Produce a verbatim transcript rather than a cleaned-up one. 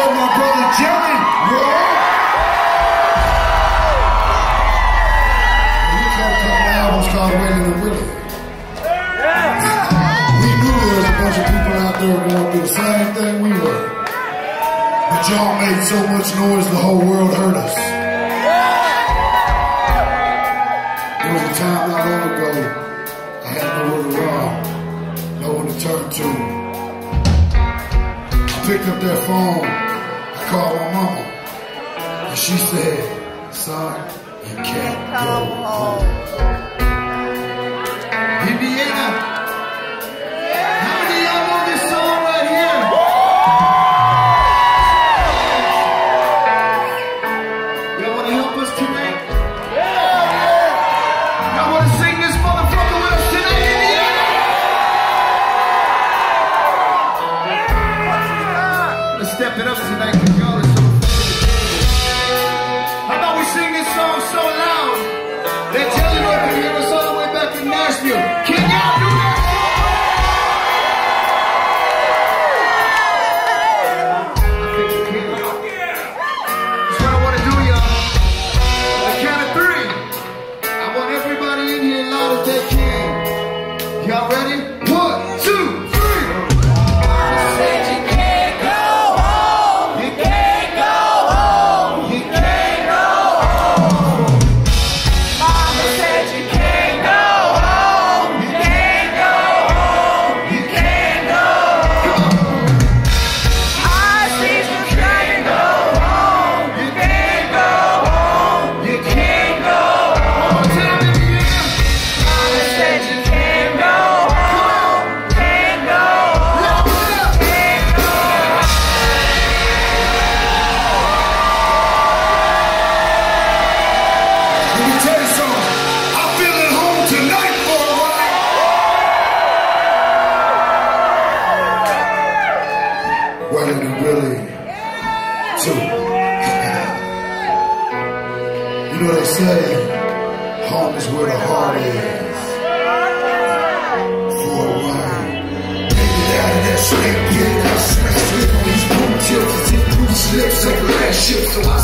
my brother Jennings, bro. We come from albums called Willie to Willie. We knew there was a bunch of people out there going through the same thing we were. But y'all made so much noise the whole world heard us. There was a time not long ago I had nowhere to run, no one to turn to. I picked up that phone, I called my mama, and she said, son, you can't go home. Indiana, how many of y'all know this song right here? Y'all want to help us tonight? Y'all want to sing this motherfucker with us tonight, Indiana? Let's step it up tonight, because y'all are so fucking How about we sing this song so loud that Jennings can hear us all the way back in Nashville? Can y'all do that? I think you can. That's what I want to do, y'all. On the count of three, I want everybody in here loud as they can. Y'all ready? One, two, three. Mama said you can't go home. You can't go home. You can't go home. Mama said you can't go home. You can't go home. You can't go home. I said you can't go home. You can't go home. You can't go home. One more time, Indiana. Mama said you can't go home. Can't go home. Can't go home. Let me tell you something. I feel at home tonight, for a while. Well, and really, too. You know they say, home is where the heart is. For a while. Take it out of that slave, get it out, smash it on these boom tips, it's in blue slips, like the last ship, so I